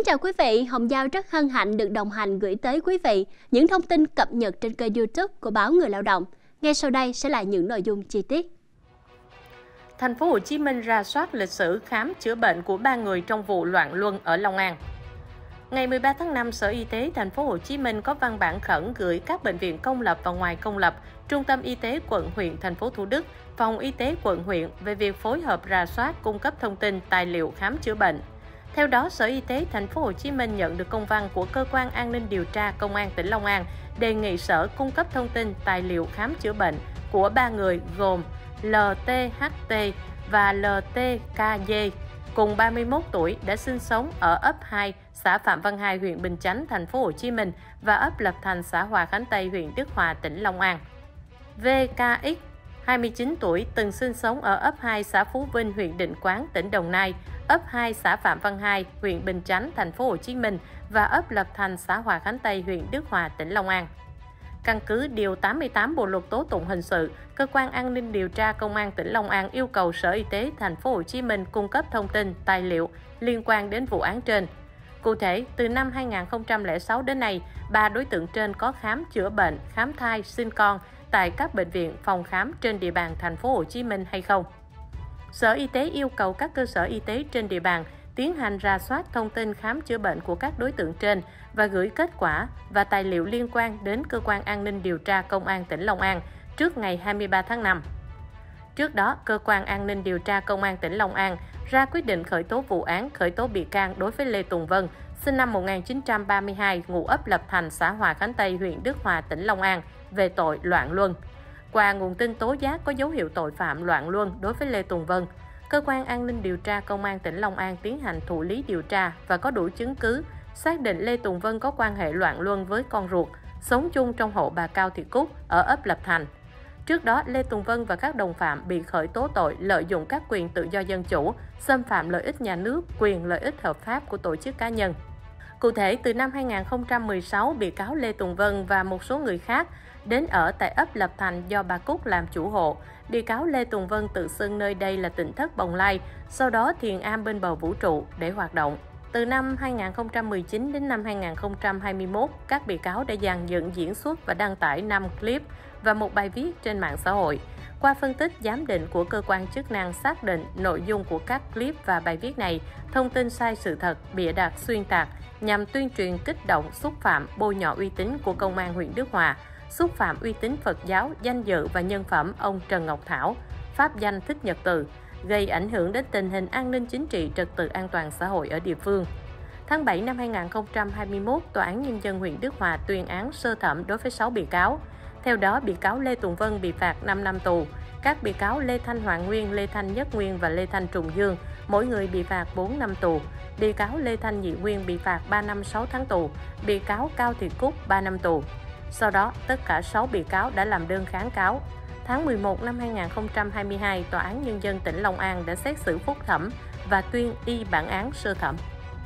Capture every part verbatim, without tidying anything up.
chào quý vị, Hồng Giao rất hân hạnh được đồng hành gửi tới quý vị những thông tin cập nhật trên kênh YouTube của báo Người Lao động. Ngay sau đây sẽ là những nội dung chi tiết. Thành phố Hồ Chí Minh rà soát lịch sử khám chữa bệnh của ba người trong vụ loạn luân ở Long An. Ngày mười ba tháng năm, Sở Y tế Thành phố Hồ Chí Minh có văn bản khẩn gửi các bệnh viện công lập và ngoài công lập, Trung tâm Y tế quận huyện thành phố Thủ Đức, Phòng Y tế quận huyện về việc phối hợp rà soát cung cấp thông tin tài liệu khám chữa bệnh. Theo đó, Sở Y tế Thành phố Hồ Chí Minh nhận được công văn của Cơ quan An ninh Điều tra Công an tỉnh Long An đề nghị Sở cung cấp thông tin tài liệu khám chữa bệnh của ba người gồm lờ tê hát tê và lờ tê ca dê, cùng ba mươi mốt tuổi, đã sinh sống ở ấp hai, xã Phạm Văn Hai, huyện Bình Chánh, Thành phố Hồ Chí Minh và ấp Lập Thành, xã Hòa Khánh Tây, huyện Đức Hòa, tỉnh Long An. vê ca ích, hai mươi chín tuổi, từng sinh sống ở ấp hai, xã Phú Vinh, huyện Định Quán, tỉnh Đồng Nai, ấp hai, xã Phạm Văn Hai, huyện Bình Chánh, Thành phố Hồ Chí Minh và ấp Lập Thành, xã Hòa Khánh Tây, huyện Đức Hòa, tỉnh Long An. Căn cứ điều tám mươi tám Bộ luật tố tụng hình sự, Cơ quan An ninh Điều tra Công an tỉnh Long An yêu cầu Sở Y tế Thành phố Hồ Chí Minh cung cấp thông tin, tài liệu liên quan đến vụ án trên. Cụ thể, từ năm hai nghìn không trăm lẻ sáu đến nay, ba đối tượng trên có khám chữa bệnh, khám thai, sinh con tại các bệnh viện, phòng khám trên địa bàn Thành phố Hồ Chí Minh hay không. Sở Y tế yêu cầu các cơ sở y tế trên địa bàn tiến hành rà soát thông tin khám chữa bệnh của các đối tượng trên và gửi kết quả và tài liệu liên quan đến Cơ quan An ninh Điều tra Công an tỉnh Long An trước ngày hai mươi ba tháng năm. Trước đó, Cơ quan An ninh Điều tra Công an tỉnh Long An ra quyết định khởi tố vụ án, khởi tố bị can đối với Lê Tùng Vân, sinh năm một nghìn chín trăm ba mươi hai, ngụ ấp Lập Thành, xã Hòa Khánh Tây, huyện Đức Hòa, tỉnh Long An về tội loạn luân. Qua nguồn tin tố giác có dấu hiệu tội phạm loạn luân đối với Lê Tùng Vân, Cơ quan An ninh Điều tra Công an tỉnh Long An tiến hành thụ lý điều tra và có đủ chứng cứ xác định Lê Tùng Vân có quan hệ loạn luân với con ruột, sống chung trong hộ bà Cao Thị Cúc ở ấp Lập Thành. Trước đó, Lê Tùng Vân và các đồng phạm bị khởi tố tội lợi dụng các quyền tự do dân chủ, xâm phạm lợi ích nhà nước, quyền lợi ích hợp pháp của tổ chức cá nhân. Cụ thể, từ năm hai nghìn không trăm mười sáu, bị cáo Lê Tùng Vân và một số người khác đến ở tại ấp Lập Thành do bà Cúc làm chủ hộ. Bị cáo Lê Tùng Vân tự xưng nơi đây là tỉnh thất Bồng Lai, sau đó thiền am bên bờ vũ trụ để hoạt động. Từ năm hai nghìn không trăm mười chín đến năm hai nghìn không trăm hai mươi mốt, các bị cáo đã dàn dựng, diễn xuất và đăng tải năm clip và một bài viết trên mạng xã hội. Qua phân tích giám định của cơ quan chức năng xác định nội dung của các clip và bài viết này, thông tin sai sự thật, bịa đặt, xuyên tạc nhằm tuyên truyền kích động, xúc phạm, bôi nhọ uy tín của Công an huyện Đức Hòa, xúc phạm uy tín Phật giáo, danh dự và nhân phẩm ông Trần Ngọc Thảo, pháp danh Thích Nhật Từ, gây ảnh hưởng đến tình hình an ninh chính trị, trật tự an toàn xã hội ở địa phương. Tháng bảy năm hai nghìn không trăm hai mươi mốt, Tòa án Nhân dân huyện Đức Hòa tuyên án sơ thẩm đối với sáu bị cáo. Theo đó, bị cáo Lê Tùng Vân bị phạt năm năm tù. Các bị cáo Lê Thanh Hoàng Nguyên, Lê Thanh Nhất Nguyên và Lê Thanh Trùng Dương, mỗi người bị phạt bốn năm tù. Bị cáo Lê Thanh Nhị Nguyên bị phạt ba năm sáu tháng tù. Bị cáo Cao Thị Cúc ba năm tù. Sau đó, tất cả sáu bị cáo đã làm đơn kháng cáo. Tháng mười một năm hai nghìn không trăm hai mươi hai, Tòa án Nhân dân tỉnh Long An đã xét xử phúc thẩm và tuyên y bản án sơ thẩm.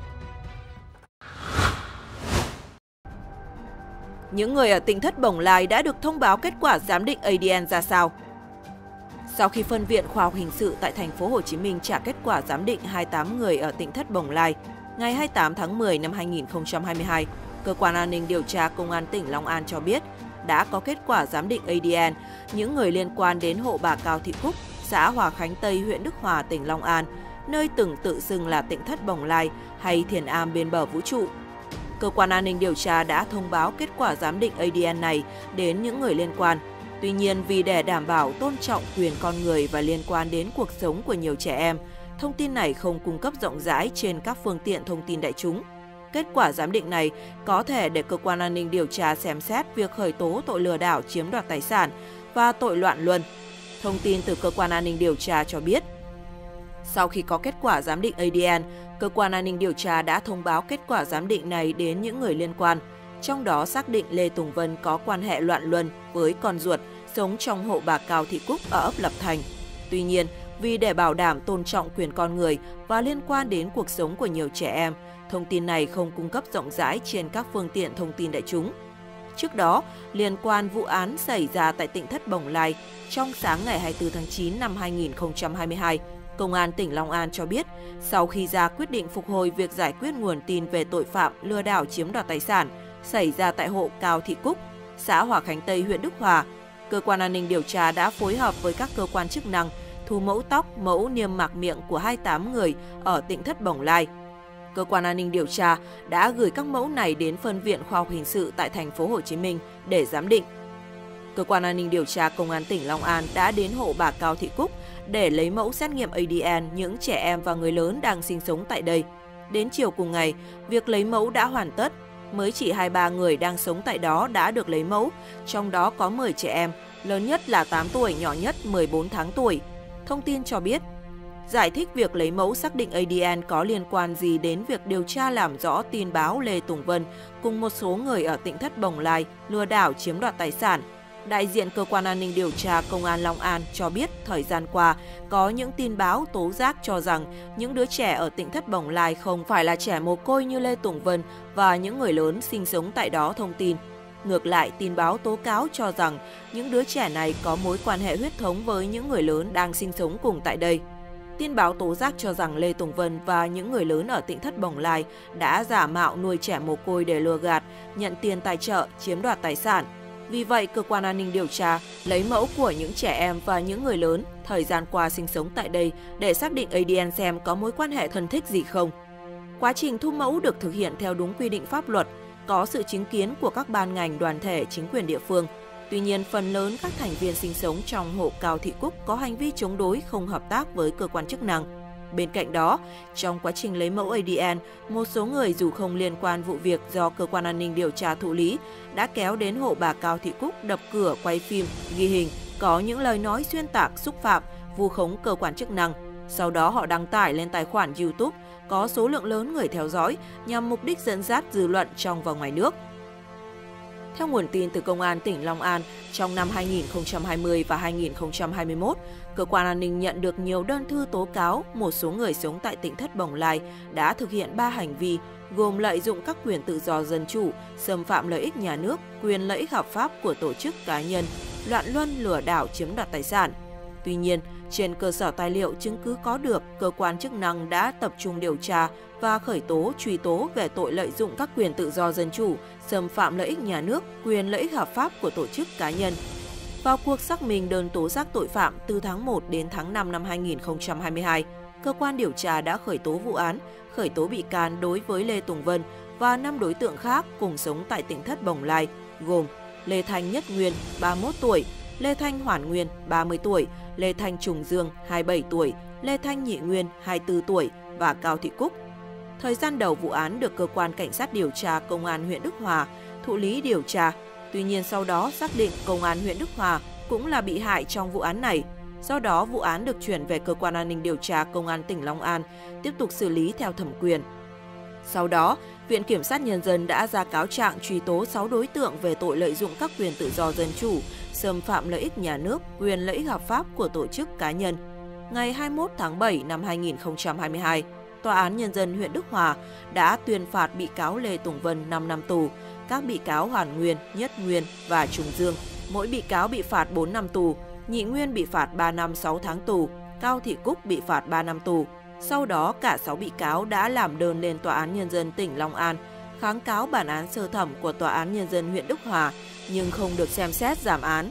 Những người ở tỉnh thất Bồng Lai đã được thông báo kết quả giám định a đê en ra sao? Sau khi phân viện khoa học hình sự tại thành phố Hồ Chí Minh trả kết quả giám định hai mươi tám người ở tỉnh thất Bồng Lai, ngày hai mươi tám tháng mười năm hai nghìn không trăm hai mươi hai, Cơ quan An ninh Điều tra Công an tỉnh Long An cho biết đã có kết quả giám định a đê en những người liên quan đến hộ bà Cao Thị Cúc, xã Hòa Khánh Tây, huyện Đức Hòa, tỉnh Long An, nơi từng tự xưng là tỉnh thất Bồng Lai hay thiền am bên bờ vũ trụ. Cơ quan An ninh Điều tra đã thông báo kết quả giám định a đê en này đến những người liên quan. Tuy nhiên, vì để đảm bảo tôn trọng quyền con người và liên quan đến cuộc sống của nhiều trẻ em, thông tin này không cung cấp rộng rãi trên các phương tiện thông tin đại chúng. Kết quả giám định này có thể để Cơ quan An ninh Điều tra xem xét việc khởi tố tội lừa đảo chiếm đoạt tài sản và tội loạn luân. Thông tin từ Cơ quan An ninh Điều tra cho biết, sau khi có kết quả giám định a đê en, Cơ quan An ninh Điều tra đã thông báo kết quả giám định này đến những người liên quan, trong đó xác định Lê Tùng Vân có quan hệ loạn luân với con ruột sống trong hộ bà Cao Thị Cúc ở ấp Lập Thành. Tuy nhiên, vì để bảo đảm tôn trọng quyền con người và liên quan đến cuộc sống của nhiều trẻ em, thông tin này không cung cấp rộng rãi trên các phương tiện thông tin đại chúng. Trước đó, liên quan vụ án xảy ra tại tỉnh thất Bồng Lai, trong sáng ngày hai mươi tư tháng chín năm hai nghìn không trăm hai mươi hai, Công an tỉnh Long An cho biết, sau khi ra quyết định phục hồi việc giải quyết nguồn tin về tội phạm lừa đảo chiếm đoạt tài sản xảy ra tại hộ Cao Thị Cúc, xã Hòa Khánh Tây, huyện Đức Hòa, Cơ quan An ninh điều tra đã phối hợp với các cơ quan chức năng thu mẫu tóc, mẫu niêm mạc miệng của hai mươi tám người ở Tỉnh Thất Bồng Lai. Cơ quan An ninh điều tra đã gửi các mẫu này đến Phân viện Khoa học Hình sự tại thành phố Hồ Chí Minh để giám định. Cơ quan An ninh điều tra Công an tỉnh Long An đã đến hộ bà Cao Thị Cúc để lấy mẫu xét nghiệm a đê en những trẻ em và người lớn đang sinh sống tại đây. Đến chiều cùng ngày, việc lấy mẫu đã hoàn tất. Mới chỉ hai mươi ba người đang sống tại đó đã được lấy mẫu, trong đó có mười trẻ em, lớn nhất là tám tuổi, nhỏ nhất mười bốn tháng tuổi. Thông tin cho biết, giải thích việc lấy mẫu xác định a đê en có liên quan gì đến việc điều tra làm rõ tin báo Lê Tùng Vân cùng một số người ở Tỉnh Thất Bồng Lai lừa đảo chiếm đoạt tài sản. Đại diện Cơ quan An ninh điều tra Công an Long An cho biết thời gian qua có những tin báo tố giác cho rằng những đứa trẻ ở Tỉnh Thất Bồng Lai không phải là trẻ mồ côi như Lê Tùng Vân và những người lớn sinh sống tại đó thông tin. Ngược lại, tin báo tố cáo cho rằng những đứa trẻ này có mối quan hệ huyết thống với những người lớn đang sinh sống cùng tại đây. Tin báo tố giác cho rằng Lê Tùng Vân và những người lớn ở Tỉnh Thất Bồng Lai đã giả mạo nuôi trẻ mồ côi để lừa gạt, nhận tiền tài trợ, chiếm đoạt tài sản. Vì vậy, Cơ quan An ninh điều tra lấy mẫu của những trẻ em và những người lớn thời gian qua sinh sống tại đây để xác định a đê en xem có mối quan hệ thân thích gì không. Quá trình thu mẫu được thực hiện theo đúng quy định pháp luật, có sự chứng kiến của các ban ngành, đoàn thể, chính quyền địa phương. Tuy nhiên, phần lớn các thành viên sinh sống trong hộ Cao Thị Cúc có hành vi chống đối, không hợp tác với cơ quan chức năng. Bên cạnh đó, trong quá trình lấy mẫu a đê en, một số người dù không liên quan vụ việc do Cơ quan An ninh điều tra thụ lý đã kéo đến hộ bà Cao Thị Cúc đập cửa, quay phim, ghi hình, có những lời nói xuyên tạc, xúc phạm, vu khống cơ quan chức năng. Sau đó họ đăng tải lên tài khoản YouTube có số lượng lớn người theo dõi nhằm mục đích dẫn dắt dư luận trong và ngoài nước. Theo nguồn tin từ Công an tỉnh Long An, trong năm hai nghìn không trăm hai mươi và hai nghìn không trăm hai mươi mốt, Cơ quan An ninh nhận được nhiều đơn thư tố cáo một số người sống tại Tỉnh Thất Bồng Lai đã thực hiện ba hành vi gồm lợi dụng các quyền tự do dân chủ, xâm phạm lợi ích nhà nước, quyền lợi ích hợp pháp của tổ chức cá nhân, loạn luân lừa đảo chiếm đoạt tài sản. Tuy nhiên, trên cơ sở tài liệu chứng cứ có được, cơ quan chức năng đã tập trung điều tra và khởi tố, truy tố về tội lợi dụng các quyền tự do dân chủ, xâm phạm lợi ích nhà nước, quyền lợi ích hợp pháp của tổ chức cá nhân. Vào cuộc xác minh đơn tố giác tội phạm từ tháng một đến tháng năm năm hai nghìn không trăm hai mươi hai, cơ quan điều tra đã khởi tố vụ án, khởi tố bị can đối với Lê Tùng Vân và năm đối tượng khác cùng sống tại Tỉnh Thất Bồng Lai, gồm Lê Thanh Nhất Nguyên, ba mươi mốt tuổi, Lê Thanh Hoàn Nguyên, ba mươi tuổi, Lê Thanh Trùng Dương, hai mươi bảy tuổi, Lê Thanh Nhị Nguyên, hai mươi tư tuổi và Cao Thị Cúc. Thời gian đầu vụ án được Cơ quan Cảnh sát điều tra Công an huyện Đức Hòa thụ lý điều tra. Tuy nhiên sau đó xác định Công an huyện Đức Hòa cũng là bị hại trong vụ án này. Do đó, vụ án được chuyển về Cơ quan An ninh điều tra Công an tỉnh Long An tiếp tục xử lý theo thẩm quyền. Sau đó, Viện Kiểm sát Nhân dân đã ra cáo trạng truy tố sáu đối tượng về tội lợi dụng các quyền tự do dân chủ, xâm phạm lợi ích nhà nước, quyền lợi ích hợp pháp của tổ chức cá nhân. Ngày hai mươi mốt tháng bảy năm hai nghìn không trăm hai mươi hai, Tòa án Nhân dân huyện Đức Hòa đã tuyên phạt bị cáo Lê Tùng Vân năm năm tù, các bị cáo Hoàn Nguyên, Nhất Nguyên và Trùng Dương. Mỗi bị cáo bị phạt bốn năm tù, Nhị Nguyên bị phạt ba năm sáu tháng tù, Cao Thị Cúc bị phạt ba năm tù. Sau đó, cả sáu bị cáo đã làm đơn lên Tòa án Nhân dân tỉnh Long An, kháng cáo bản án sơ thẩm của Tòa án Nhân dân huyện Đức Hòa, nhưng không được xem xét giảm án.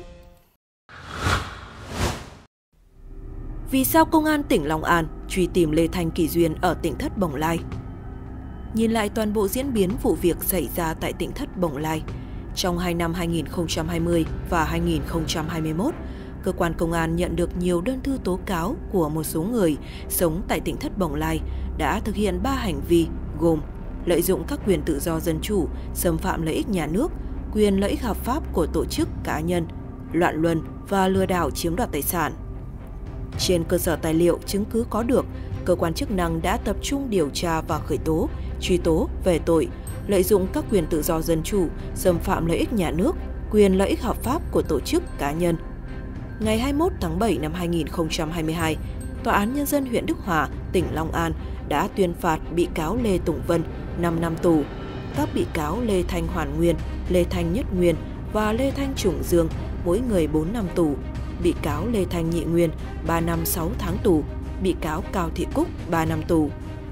Vì sao Công an tỉnh Long An truy tìm Lê Thanh Kỳ Duyên ở Tỉnh Thất Bồng Lai? Nhìn lại toàn bộ diễn biến vụ việc xảy ra tại Tỉnh Thất Bồng Lai, trong hai năm hai nghìn không trăm hai mươi và hai nghìn không trăm hai mươi mốt, cơ quan công an nhận được nhiều đơn thư tố cáo của một số người sống tại Tỉnh Thất Bồng Lai đã thực hiện ba hành vi gồm lợi dụng các quyền tự do dân chủ, xâm phạm lợi ích nhà nước, quyền lợi ích hợp pháp của tổ chức cá nhân, loạn luân và lừa đảo chiếm đoạt tài sản. Trên cơ sở tài liệu chứng cứ có được, cơ quan chức năng đã tập trung điều tra và khởi tố, truy tố về tội lợi dụng các quyền tự do dân chủ, xâm phạm lợi ích nhà nước, quyền lợi ích hợp pháp của tổ chức cá nhân. Ngày hai mươi mốt tháng bảy năm hai nghìn không trăm hai mươi hai, Tòa án Nhân dân huyện Đức Hòa, tỉnh Long An đã tuyên phạt bị cáo Lê Tùng Vân năm năm tù, các bị cáo Lê Thanh Hoàn Nguyên, Lê Thanh Nhất Nguyên và Lê Thanh Trùng Dương mỗi người bốn năm tù, bị cáo Lê Thanh Nhị Nguyên ba năm sáu tháng tù, bị cáo Cao Thị Cúc ba năm tù.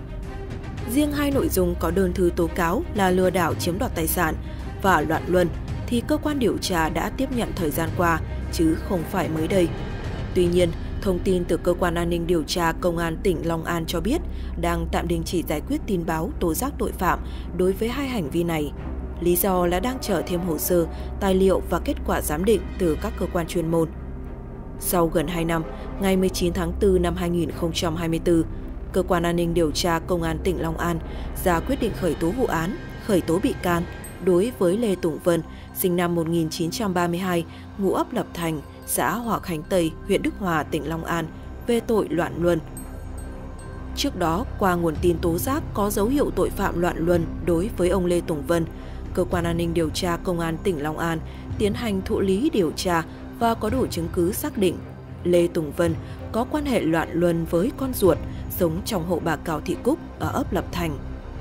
Riêng hai nội dung có đơn thư tố cáo là lừa đảo chiếm đoạt tài sản và loạn luân thì cơ quan điều tra đã tiếp nhận thời gian qua, chứ không phải mới đây. Tuy nhiên, thông tin từ Cơ quan An ninh Điều tra Công an tỉnh Long An cho biết đang tạm đình chỉ giải quyết tin báo tố giác tội phạm đối với hai hành vi này. Lý do là đang chờ thêm hồ sơ, tài liệu và kết quả giám định từ các cơ quan chuyên môn. Sau gần hai năm, ngày mười chín tháng tư năm hai nghìn không trăm hai mươi tư, Cơ quan An ninh Điều tra Công an tỉnh Long An ra quyết định khởi tố vụ án, khởi tố bị can đối với Lê Tùng Vân, sinh năm một nghìn chín trăm ba mươi hai, ngụ ấp Lập Thành, xã Hòa Khánh Tây, huyện Đức Hòa, tỉnh Long An, về tội loạn luân. Trước đó, qua nguồn tin tố giác có dấu hiệu tội phạm loạn luân đối với ông Lê Tùng Vân, Cơ quan An ninh Điều tra Công an tỉnh Long An tiến hành thụ lý điều tra và có đủ chứng cứ xác định Lê Tùng Vân có quan hệ loạn luân với con ruột sống trong hộ bà Cao Thị Cúc ở ấp Lập Thành.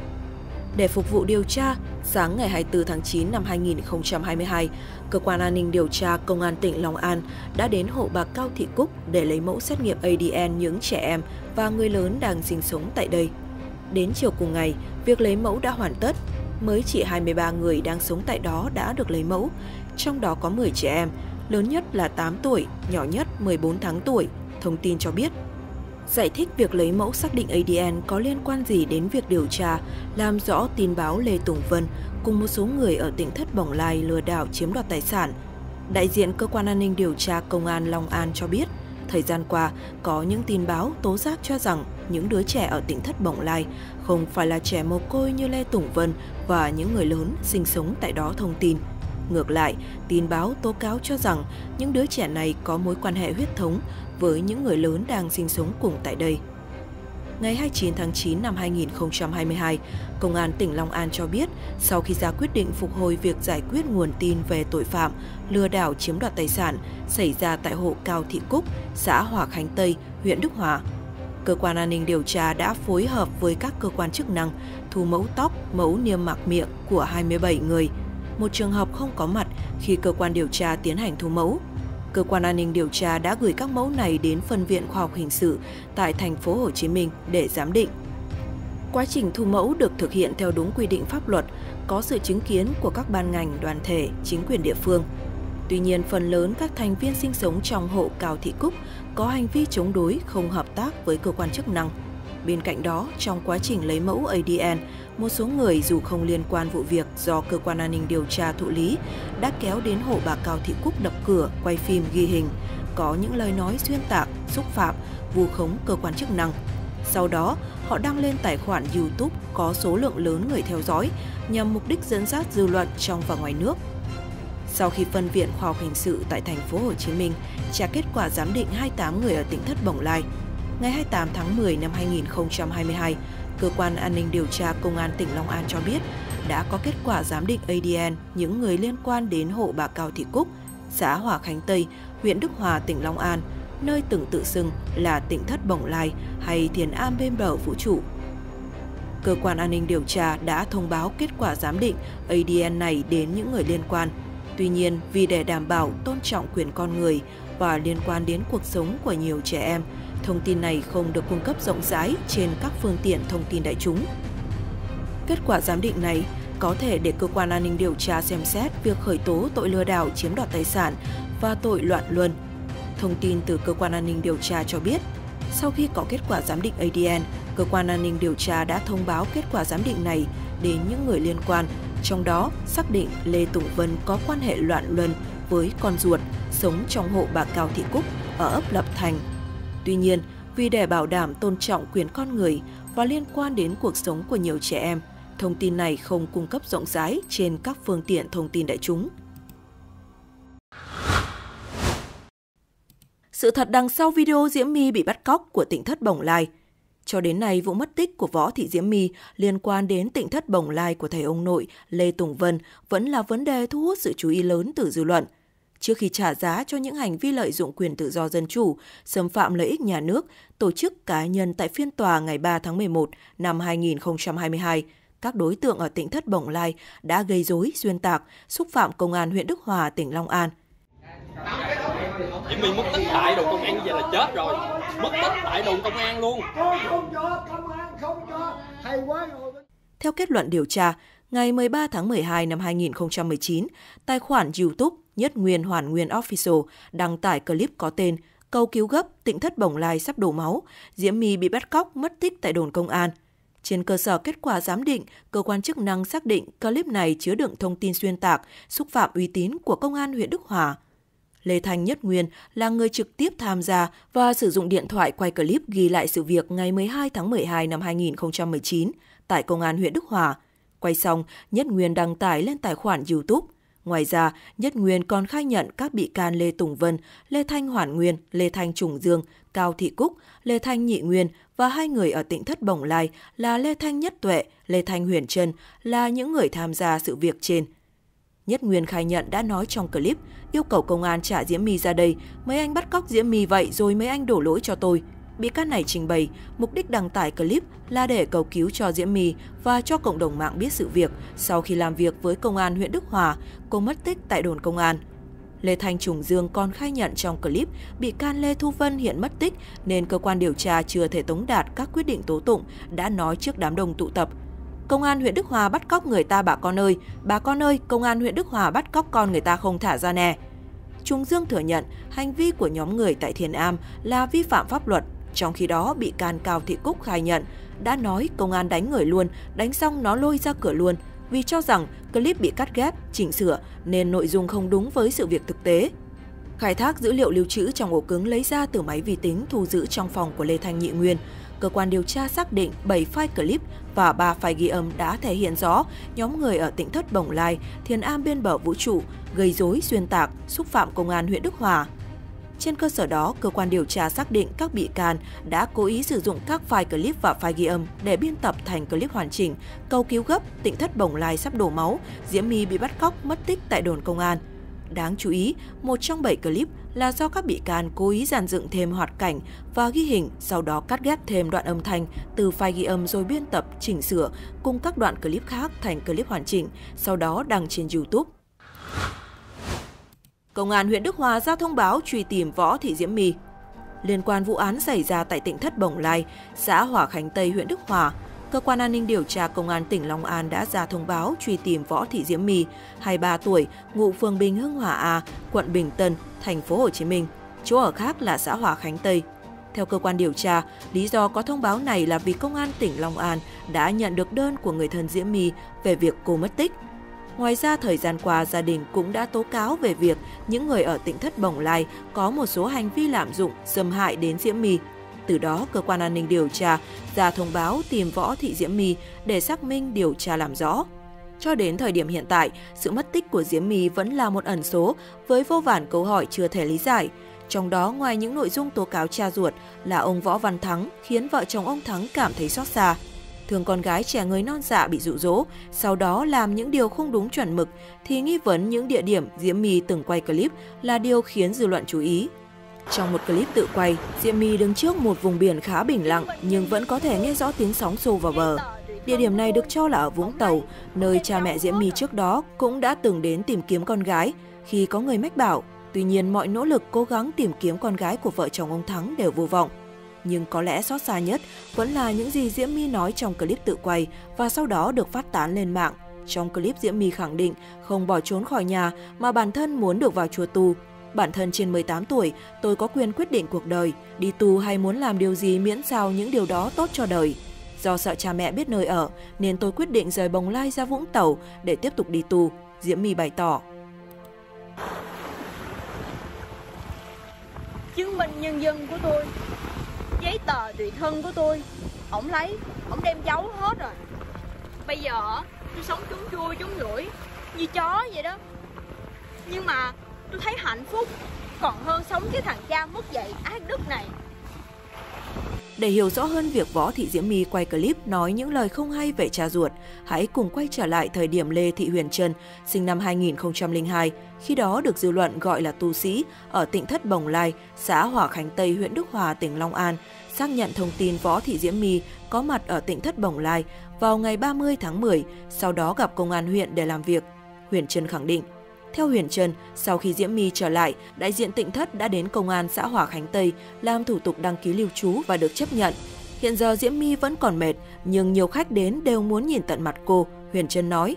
Để phục vụ điều tra, sáng ngày hai mươi tư tháng chín năm hai nghìn không trăm hai mươi hai, Cơ quan An ninh Điều tra Công an tỉnh Long An đã đến hộ bà Cao Thị Cúc để lấy mẫu xét nghiệm a đê en những trẻ em và người lớn đang sinh sống tại đây. Đến chiều cùng ngày, việc lấy mẫu đã hoàn tất. Mới chỉ hai mươi ba người đang sống tại đó đã được lấy mẫu, trong đó có mười trẻ em, lớn nhất là tám tuổi, nhỏ nhất mười bốn tháng tuổi, thông tin cho biết. Giải thích việc lấy mẫu xác định a đê en có liên quan gì đến việc điều tra, làm rõ tin báo Lê Tùng Vân cùng một số người ở tỉnh Thất Bồng Lai lừa đảo chiếm đoạt tài sản. Đại diện Cơ quan An ninh Điều tra Công an Long An cho biết, thời gian qua có những tin báo tố giác cho rằng những đứa trẻ ở tỉnh Thất Bồng Lai không phải là trẻ mồ côi như Lê Tùng Vân và những người lớn sinh sống tại đó thông tin. Ngược lại, tin báo tố cáo cho rằng những đứa trẻ này có mối quan hệ huyết thống với những người lớn đang sinh sống cùng tại đây. Ngày hai mươi chín tháng chín năm hai nghìn không trăm hai mươi hai, Công an tỉnh Long An cho biết sau khi ra quyết định phục hồi việc giải quyết nguồn tin về tội phạm lừa đảo chiếm đoạt tài sản xảy ra tại hộ Cao Thị Cúc, xã Hòa Khánh Tây, huyện Đức Hòa, Cơ quan An ninh Điều tra đã phối hợp với các cơ quan chức năng thu mẫu tóc, mẫu niêm mạc miệng của hai mươi bảy người. Một trường hợp không có mặt khi cơ quan điều tra tiến hành thu mẫu. Cơ quan An ninh Điều tra đã gửi các mẫu này đến Phân viện Khoa học Hình sự tại thành phố Hồ Chí Minh để giám định. Quá trình thu mẫu được thực hiện theo đúng quy định pháp luật, có sự chứng kiến của các ban ngành, đoàn thể, chính quyền địa phương. Tuy nhiên, phần lớn các thành viên sinh sống trong hộ Cao Thị Cúc có hành vi chống đối, không hợp tác với cơ quan chức năng. Bên cạnh đó, trong quá trình lấy mẫu a đê en, một số người dù không liên quan vụ việc do Cơ quan An ninh Điều tra thụ lý đã kéo đến hộ bà Cao Thị Cúc đập cửa, quay phim ghi hình, có những lời nói xuyên tạc, xúc phạm, vu khống cơ quan chức năng. Sau đó, họ đăng lên tài khoản YouTube có số lượng lớn người theo dõi nhằm mục đích dẫn dắt dư luận trong và ngoài nước. Sau khi Phân viện Khoa học Hình sự tại thành phố Hồ Chí Minh trả kết quả giám định hai mươi tám người ở tỉnh Thất Bồng Lai, ngày hai mươi tám tháng mười năm hai nghìn không trăm hai mươi hai, Cơ quan An ninh Điều tra Công an tỉnh Long An cho biết đã có kết quả giám định a đê en những người liên quan đến hộ bà Cao Thị Cúc, xã Hòa Khánh Tây, huyện Đức Hòa, tỉnh Long An, nơi từng tự xưng là tỉnh Thất Bồng Lai hay Thiền Am bên bờ vũ trụ. Cơ quan An ninh Điều tra đã thông báo kết quả giám định a đê en này đến những người liên quan. Tuy nhiên, vì để đảm bảo tôn trọng quyền con người và liên quan đến cuộc sống của nhiều trẻ em, thông tin này không được cung cấp rộng rãi trên các phương tiện thông tin đại chúng. Kết quả giám định này có thể để Cơ quan An ninh Điều tra xem xét việc khởi tố tội lừa đảo chiếm đoạt tài sản và tội loạn luân. Thông tin từ Cơ quan An ninh Điều tra cho biết, sau khi có kết quả giám định a đê en, Cơ quan An ninh Điều tra đã thông báo kết quả giám định này đến những người liên quan, trong đó xác định Lê Tùng Vân có quan hệ loạn luân với con ruột sống trong hộ bà Cao Thị Cúc ở ấp Lập Thành. Tuy nhiên, vì để bảo đảm tôn trọng quyền con người và liên quan đến cuộc sống của nhiều trẻ em, thông tin này không cung cấp rộng rãi trên các phương tiện thông tin đại chúng. Sự thật đằng sau video Diễm My bị bắt cóc của tỉnh Thất Bồng Lai. Cho đến nay, vụ mất tích của Võ Thị Diễm My liên quan đến tỉnh Thất Bồng Lai của thầy ông nội Lê Tùng Vân vẫn là vấn đề thu hút sự chú ý lớn từ dư luận. Trước khi trả giá cho những hành vi lợi dụng quyền tự do dân chủ, xâm phạm lợi ích nhà nước, tổ chức cá nhân tại phiên tòa ngày ba tháng mười một năm hai nghìn không trăm hai mươi hai, các đối tượng ở tỉnh Thất Bồng Lai đã gây rối, xuyên tạc, xúc phạm Công an huyện Đức Hòa, tỉnh Long An. Diễm My mất tích tại đồn công an như vậy là chết rồi. Mất tích tại đồn công an luôn. Không cho, công an không cho, hay quá rồi. Theo kết luận điều tra, ngày mười ba tháng mười hai năm hai nghìn không trăm mười chín, tài khoản YouTube Nhất Nguyên Hoàn Nguyên Official đăng tải clip có tên "Cầu cứu gấp, Tỉnh thất Bồng Lai sắp đổ máu, Diễm My bị bắt cóc mất tích tại đồn công an". Trên cơ sở kết quả giám định, cơ quan chức năng xác định clip này chứa đựng thông tin xuyên tạc, xúc phạm uy tín của Công an huyện Đức Hòa. Lê Thanh Nhất Nguyên là người trực tiếp tham gia và sử dụng điện thoại quay clip ghi lại sự việc ngày mười hai tháng mười hai năm hai nghìn không trăm mười chín tại Công an huyện Đức Hòa. Quay xong, Nhất Nguyên đăng tải lên tài khoản YouTube. Ngoài ra, Nhất Nguyên còn khai nhận các bị can Lê Tùng Vân, Lê Thanh Hoàn Nguyên, Lê Thanh Trùng Dương, Cao Thị Cúc, Lê Thanh Nhị Nguyên và hai người ở tỉnh thất Bồng Lai là Lê Thanh Nhất Tuệ, Lê Thanh Huyền Trân là những người tham gia sự việc trên. Nhất Nguyên khai nhận đã nói trong clip, yêu cầu công an trả Diễm My ra đây, mấy anh bắt cóc Diễm My vậy rồi mấy anh đổ lỗi cho tôi. Bị can này trình bày, mục đích đăng tải clip là để cầu cứu cho Diễm My và cho cộng đồng mạng biết sự việc sau khi làm việc với công an huyện Đức Hòa, cô mất tích tại đồn công an. Lê Thanh Trùng Dương còn khai nhận trong clip bị can Lê Thu Vân hiện mất tích nên cơ quan điều tra chưa thể tống đạt các quyết định tố tụng, đã nói trước đám đông tụ tập. Công an huyện Đức Hòa bắt cóc người ta bà con ơi, bà con ơi, công an huyện Đức Hòa bắt cóc con người ta không thả ra nè. Trùng Dương thừa nhận hành vi của nhóm người tại Thiền Am là vi phạm pháp luật. Trong khi đó, bị can Cao Thị Cúc khai nhận đã nói công an đánh người luôn, đánh xong nó lôi ra cửa luôn vì cho rằng clip bị cắt ghép, chỉnh sửa nên nội dung không đúng với sự việc thực tế. Khai thác dữ liệu lưu trữ trong ổ cứng lấy ra từ máy vi tính thu giữ trong phòng của Lê Thanh Nhị Nguyên, cơ quan điều tra xác định bảy file clip và ba file ghi âm đã thể hiện rõ nhóm người ở tỉnh thất Bồng Lai, Thiền Am bên bờ vũ trụ, gây rối xuyên tạc, xúc phạm công an huyện Đức Hòa. Trên cơ sở đó, cơ quan điều tra xác định các bị can đã cố ý sử dụng các file clip và file ghi âm để biên tập thành clip hoàn chỉnh, cầu cứu gấp, tỉnh thất Bồng Lai sắp đổ máu, Diễm My bị bắt cóc mất tích tại đồn công an. Đáng chú ý, một trong bảy clip là do các bị can cố ý dàn dựng thêm hoạt cảnh và ghi hình, sau đó cắt ghép thêm đoạn âm thanh từ file ghi âm rồi biên tập, chỉnh sửa cùng các đoạn clip khác thành clip hoàn chỉnh, sau đó đăng trên YouTube. Công an huyện Đức Hòa ra thông báo truy tìm Võ Thị Diễm My. Liên quan vụ án xảy ra tại tỉnh thất Bồng Lai, xã Hòa Khánh Tây, huyện Đức Hòa, Cơ quan An ninh điều tra Công an tỉnh Long An đã ra thông báo truy tìm Võ Thị Diễm My, hai mươi ba tuổi, ngụ phường Bình Hưng Hòa A, quận Bình Tân, thành phố Hồ Chí Minh, chỗ ở khác là xã Hòa Khánh Tây. Theo cơ quan điều tra, lý do có thông báo này là vì Công an tỉnh Long An đã nhận được đơn của người thân Diễm My về việc cô mất tích. Ngoài ra, thời gian qua, gia đình cũng đã tố cáo về việc những người ở tỉnh thất Bồng Lai có một số hành vi lạm dụng, xâm hại đến Diễm My. Từ đó, cơ quan an ninh điều tra ra thông báo tìm Võ Thị Diễm My để xác minh điều tra làm rõ. Cho đến thời điểm hiện tại, sự mất tích của Diễm My vẫn là một ẩn số với vô vàn câu hỏi chưa thể lý giải. Trong đó, ngoài những nội dung tố cáo cha ruột là ông Võ Văn Thắng khiến vợ chồng ông Thắng cảm thấy xót xa. Thương con gái trẻ người non dạ bị dụ dỗ, sau đó làm những điều không đúng chuẩn mực, thì nghi vấn những địa điểm Diễm My từng quay clip là điều khiến dư luận chú ý. Trong một clip tự quay, Diễm My đứng trước một vùng biển khá bình lặng nhưng vẫn có thể nghe rõ tiếng sóng xô vào bờ. Địa điểm này được cho là ở Vũng Tàu, nơi cha mẹ Diễm My trước đó cũng đã từng đến tìm kiếm con gái khi có người mách bảo. Tuy nhiên, mọi nỗ lực cố gắng tìm kiếm con gái của vợ chồng ông Thắng đều vô vọng. Nhưng có lẽ xót xa nhất vẫn là những gì Diễm My nói trong clip tự quay và sau đó được phát tán lên mạng. Trong clip, Diễm My khẳng định không bỏ trốn khỏi nhà mà bản thân muốn được vào chùa tu. Bản thân trên mười tám tuổi, tôi có quyền quyết định cuộc đời, đi tu hay muốn làm điều gì miễn sao những điều đó tốt cho đời. Do sợ cha mẹ biết nơi ở, nên tôi quyết định rời Bồng Lai ra Vũng Tàu để tiếp tục đi tu, Diễm My bày tỏ. Chứng minh nhân dân của tôi, giấy tờ tùy thân của tôi, ổng lấy, ổng đem giấu hết rồi. Bây giờ tôi sống trốn chui trốn lủi như chó vậy đó. Nhưng mà tôi thấy hạnh phúc còn hơn sống với thằng cha mất dạy ác đức này. Để hiểu rõ hơn việc Võ Thị Diễm My quay clip nói những lời không hay về cha ruột, hãy cùng quay trở lại thời điểm Lê Thị Huyền Trân, sinh năm hai nghìn không trăm lẻ hai, khi đó được dư luận gọi là tu sĩ, ở tỉnh thất Bồng Lai, xã Hòa Khánh Tây, huyện Đức Hòa, tỉnh Long An, xác nhận thông tin Võ Thị Diễm My có mặt ở tỉnh thất Bồng Lai vào ngày ba mươi tháng mười, sau đó gặp công an huyện để làm việc. Huyền Trân khẳng định, Theo Huyền Trân, sau khi Diễm My trở lại, đại diện Tỉnh Thất đã đến công an xã Hòa Khánh Tây làm thủ tục đăng ký lưu trú và được chấp nhận. Hiện giờ Diễm My vẫn còn mệt, nhưng nhiều khách đến đều muốn nhìn tận mặt cô, Huyền Trân nói.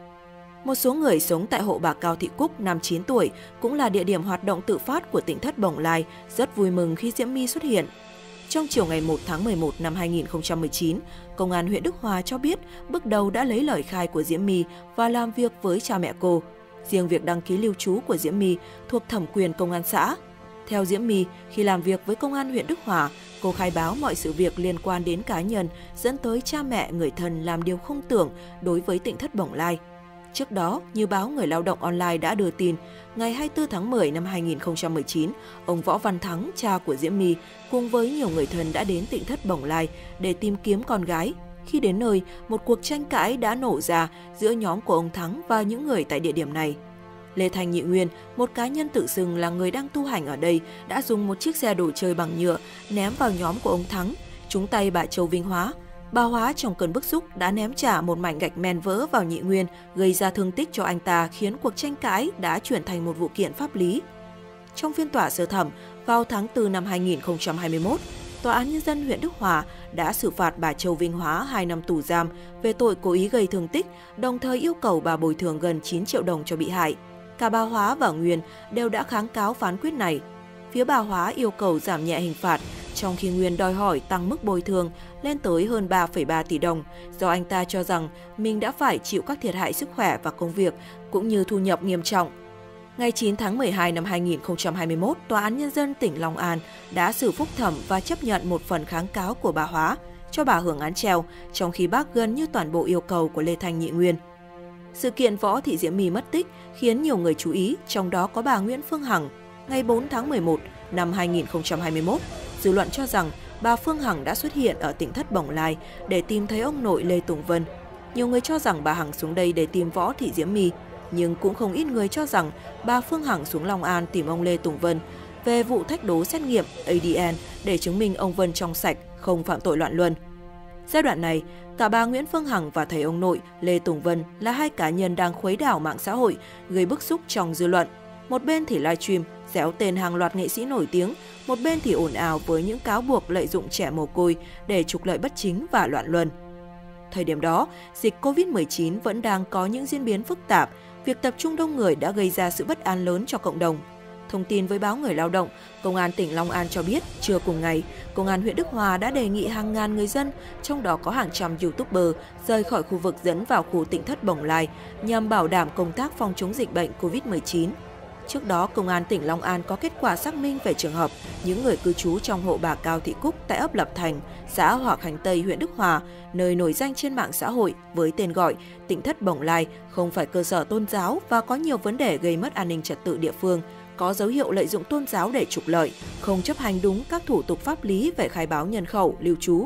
Một số người sống tại hộ bà Cao Thị Cúc, năm chín tuổi, cũng là địa điểm hoạt động tự phát của Tỉnh Thất Bồng Lai, rất vui mừng khi Diễm My xuất hiện. Trong chiều ngày một tháng mười một năm hai nghìn không trăm mười chín, Công an huyện Đức Hòa cho biết bước đầu đã lấy lời khai của Diễm My và làm việc với cha mẹ cô. Riêng việc đăng ký lưu trú của Diễm My thuộc thẩm quyền công an xã. Theo Diễm My, khi làm việc với Công an huyện Đức Hòa, cô khai báo mọi sự việc liên quan đến cá nhân dẫn tới cha mẹ, người thân làm điều không tưởng đối với Tỉnh Thất Bồng Lai. Trước đó, như báo Người Lao động Online đã đưa tin, ngày hai mươi tư tháng mười năm hai nghìn không trăm mười chín, ông Võ Văn Thắng, cha của Diễm My, cùng với nhiều người thân đã đến Tỉnh Thất Bồng Lai để tìm kiếm con gái. Khi đến nơi, một cuộc tranh cãi đã nổ ra giữa nhóm của ông Thắng và những người tại địa điểm này. Lê Thanh Nhị Nguyên, một cá nhân tự xưng là người đang tu hành ở đây, đã dùng một chiếc xe đồ chơi bằng nhựa ném vào nhóm của ông Thắng, trúng tay bà Châu Vinh Hóa. Bà Hóa trong cơn bức xúc đã ném trả một mảnh gạch men vỡ vào Nhị Nguyên, gây ra thương tích cho anh ta, khiến cuộc tranh cãi đã chuyển thành một vụ kiện pháp lý. Trong phiên tòa sơ thẩm, vào tháng tư năm hai nghìn không trăm hai mươi mốt, Tòa án Nhân dân huyện Đức Hòa đã xử phạt bà Châu Vinh Hóa hai năm tù giam về tội cố ý gây thương tích, đồng thời yêu cầu bà bồi thường gần chín triệu đồng cho bị hại. Cả bà Hóa và Nguyên đều đã kháng cáo phán quyết này. Phía bà Hóa yêu cầu giảm nhẹ hình phạt, trong khi Nguyên đòi hỏi tăng mức bồi thường lên tới hơn ba phẩy ba tỷ đồng, do anh ta cho rằng mình đã phải chịu các thiệt hại sức khỏe và công việc, cũng như thu nhập nghiêm trọng. Ngày chín tháng mười hai năm hai nghìn không trăm hai mươi mốt, Tòa án Nhân dân tỉnh Long An đã xử phúc thẩm và chấp nhận một phần kháng cáo của bà Hóa, cho bà hưởng án treo, trong khi bác gần như toàn bộ yêu cầu của Lê Thanh Nhị Nguyên. Sự kiện Võ Thị Diễm My mất tích khiến nhiều người chú ý, trong đó có bà Nguyễn Phương Hằng. Ngày bốn tháng mười một năm hai nghìn không trăm hai mươi mốt, dư luận cho rằng bà Phương Hằng đã xuất hiện ở Tỉnh Thất Bồng Lai để tìm thấy ông nội Lê Tùng Vân. Nhiều người cho rằng bà Hằng xuống đây để tìm Võ Thị Diễm My, nhưng cũng không ít người cho rằng bà Phương Hằng xuống Long An tìm ông Lê Tùng Vân về vụ thách đố xét nghiệm A D N để chứng minh ông Vân trong sạch, không phạm tội loạn luân. Giai đoạn này, cả bà Nguyễn Phương Hằng và thầy ông nội Lê Tùng Vân là hai cá nhân đang khuấy đảo mạng xã hội, gây bức xúc trong dư luận. Một bên thì livestream, déo tên hàng loạt nghệ sĩ nổi tiếng, một bên thì ồn ào với những cáo buộc lợi dụng trẻ mồ côi để trục lợi bất chính và loạn luân. Thời điểm đó, dịch Covid mười chín vẫn đang có những diễn biến phức tạp, việc tập trung đông người đã gây ra sự bất an lớn cho cộng đồng. Thông tin với báo Người Lao động, Công an tỉnh Long An cho biết, trưa cùng ngày, Công an huyện Đức Hòa đã đề nghị hàng ngàn người dân, trong đó có hàng trăm YouTuber, rời khỏi khu vực dẫn vào khu Tỉnh Thất Bồng Lai nhằm bảo đảm công tác phòng chống dịch bệnh Covid mười chín. Trước đó, Công an tỉnh Long An có kết quả xác minh về trường hợp những người cư trú trong hộ bà Cao Thị Cúc tại ấp Lập Thành, xã Hòa Khánh Tây, huyện Đức Hòa, nơi nổi danh trên mạng xã hội với tên gọi Tỉnh Thất Bồng Lai, không phải cơ sở tôn giáo và có nhiều vấn đề gây mất an ninh trật tự địa phương, có dấu hiệu lợi dụng tôn giáo để trục lợi, không chấp hành đúng các thủ tục pháp lý về khai báo nhân khẩu, lưu trú.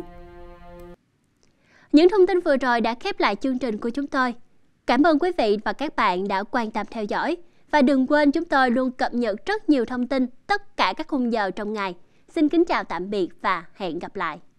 Những thông tin vừa rồi đã khép lại chương trình của chúng tôi. Cảm ơn quý vị và các bạn đã quan tâm theo dõi. Và đừng quên chúng tôi luôn cập nhật rất nhiều thông tin tất cả các khung giờ trong ngày. Xin kính chào tạm biệt và hẹn gặp lại.